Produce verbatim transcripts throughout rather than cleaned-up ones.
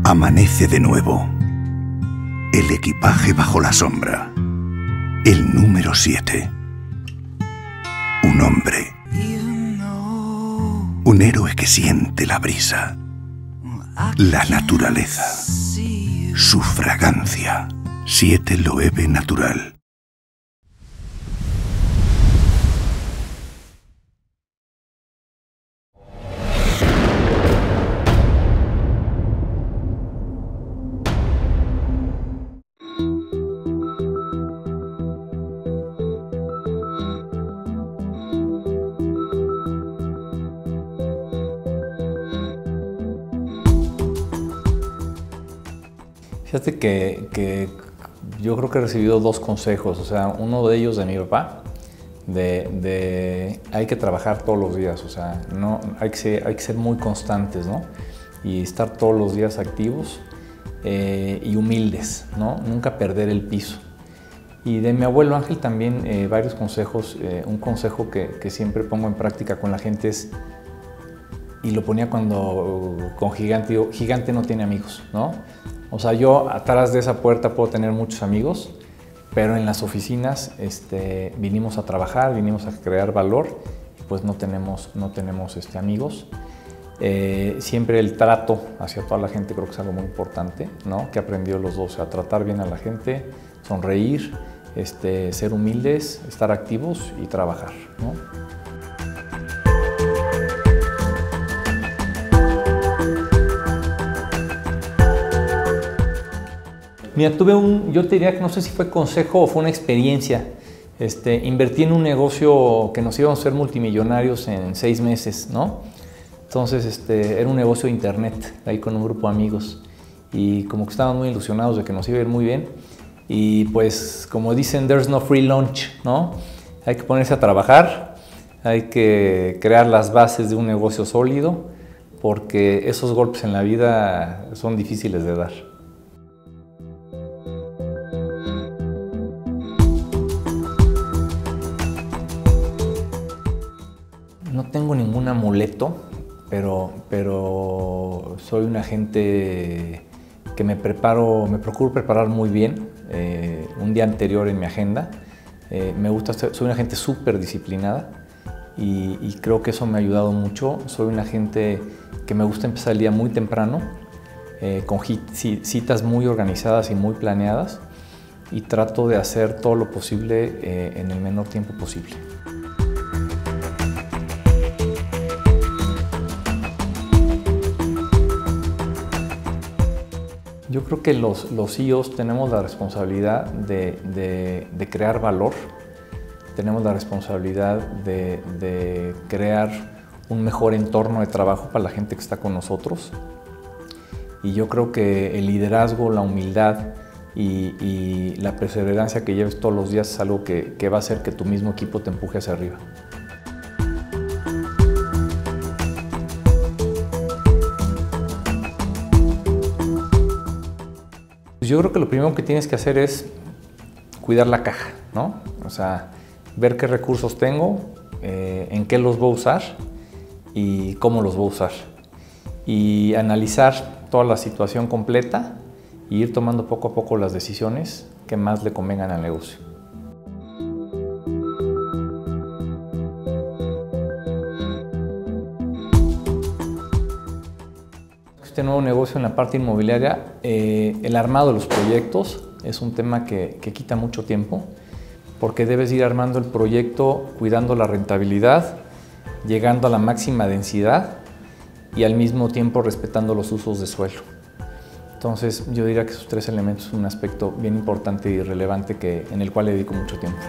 Amanece de nuevo. El equipaje bajo la sombra. El número siete. Un hombre. Un héroe que siente la brisa. La naturaleza. Su fragancia. siete Loewe Natural. Fíjate que, que yo creo que he recibido dos consejos, o sea, uno de ellos de mi papá, de, de hay que trabajar todos los días, o sea, no, hay, que ser, hay que ser muy constantes, ¿no? Y estar todos los días activos eh, y humildes, ¿no? Nunca perder el piso. Y de mi abuelo Ángel también eh, varios consejos, eh, un consejo que, que siempre pongo en práctica con la gente es, y lo ponía cuando con Gigante, digo, Gigante no tiene amigos, ¿no? O sea, yo atrás de esa puerta puedo tener muchos amigos, pero en las oficinas este, vinimos a trabajar, vinimos a crear valor, y pues no tenemos, no tenemos este, amigos. Eh, siempre el trato hacia toda la gente creo que es algo muy importante, ¿no? Que he aprendido los dos, o sea, tratar bien a la gente, sonreír, este, ser humildes, estar activos y trabajar, ¿no? Mira, tuve un, yo te diría que no sé si fue consejo o fue una experiencia. Este, invertí en un negocio que nos íbamos a ser multimillonarios en seis meses, ¿no? Entonces, este, era un negocio de internet, ahí con un grupo de amigos. Y como que estaban muy ilusionados de que nos iba a ir muy bien. Y pues, como dicen, there's no free lunch, ¿no? Hay que ponerse a trabajar, hay que crear las bases de un negocio sólido, porque esos golpes en la vida son difíciles de dar. No tengo ningún amuleto, pero, pero soy una gente que me preparo, me procuro preparar muy bien eh, un día anterior en mi agenda. Eh, me gusta, soy una gente súper disciplinada y, y creo que eso me ha ayudado mucho. Soy una gente que me gusta empezar el día muy temprano, eh, con citas muy organizadas y muy planeadas, y trato de hacer todo lo posible eh, en el menor tiempo posible. Yo creo que los, los C E Os tenemos la responsabilidad de, de, de crear valor, tenemos la responsabilidad de, de crear un mejor entorno de trabajo para la gente que está con nosotros. Y yo creo que el liderazgo, la humildad y, y la perseverancia que lleves todos los días es algo que, que va a hacer que tu mismo equipo te empuje hacia arriba. Yo creo que lo primero que tienes que hacer es cuidar la caja, ¿no? O sea, ver qué recursos tengo, eh, en qué los voy a usar y cómo los voy a usar. Y analizar toda la situación completa e ir tomando poco a poco las decisiones que más le convengan al negocio. Este nuevo negocio en la parte inmobiliaria, eh, el armado de los proyectos es un tema que, que quita mucho tiempo, porque debes ir armando el proyecto cuidando la rentabilidad, llegando a la máxima densidad y al mismo tiempo respetando los usos de suelo. Entonces yo diría que esos tres elementos son un aspecto bien importante y relevante que, en el cual le dedico mucho tiempo.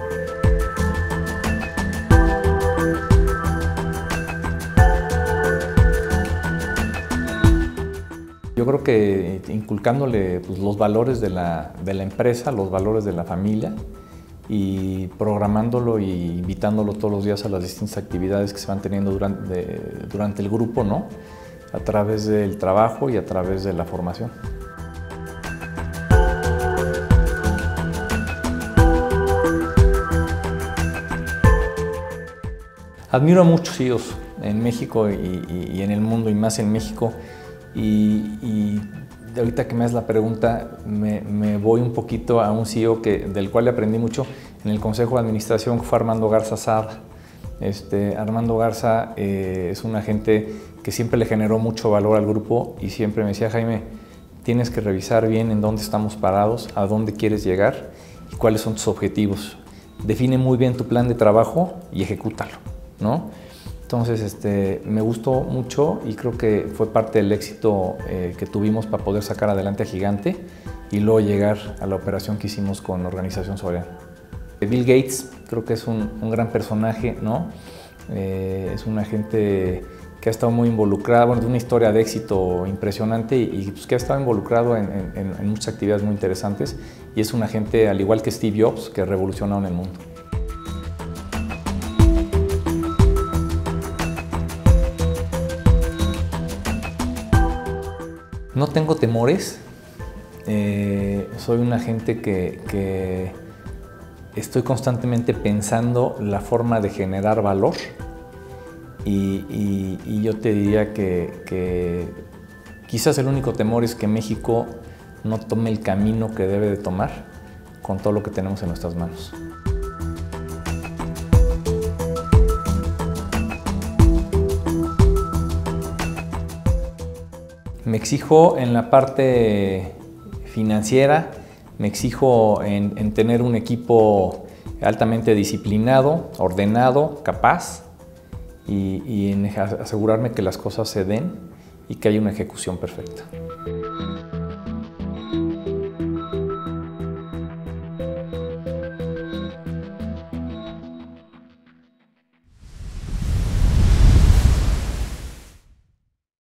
Yo creo que inculcándole pues, los valores de la, de la empresa, los valores de la familia, y programándolo y invitándolo todos los días a las distintas actividades que se van teniendo durante, de, durante el grupo, ¿no? A través del trabajo y a través de la formación. Admiro a muchos C E Os en México y, y, y en el mundo, y más en México. Y, y ahorita que me haces la pregunta, me, me voy un poquito a un C E O que, del cual le aprendí mucho en el Consejo de Administración, que fue Armando Garza Sada. Este, Armando Garza eh, es una gente que siempre le generó mucho valor al grupo y siempre me decía, Jaime, tienes que revisar bien en dónde estamos parados, a dónde quieres llegar y cuáles son tus objetivos. Define muy bien tu plan de trabajo y ejecútalo, ¿no? Entonces, este, me gustó mucho y creo que fue parte del éxito eh, que tuvimos para poder sacar adelante a Gigante y luego llegar a la operación que hicimos con Organización Soriana. Bill Gates creo que es un, un gran personaje, ¿no? Eh, es una gente que ha estado muy involucrada, bueno, de una historia de éxito impresionante y, y pues, que ha estado involucrado en, en, en muchas actividades muy interesantes y es una gente, al igual que Steve Jobs, que revolucionaron el mundo. No tengo temores, eh, soy una gente que, que estoy constantemente pensando la forma de generar valor y, y, y yo te diría que, que quizás el único temor es que México no tome el camino que debe de tomar con todo lo que tenemos en nuestras manos. Me exijo en la parte financiera, me exijo en, en tener un equipo altamente disciplinado, ordenado, capaz y, y en asegurarme que las cosas se den y que haya una ejecución perfecta.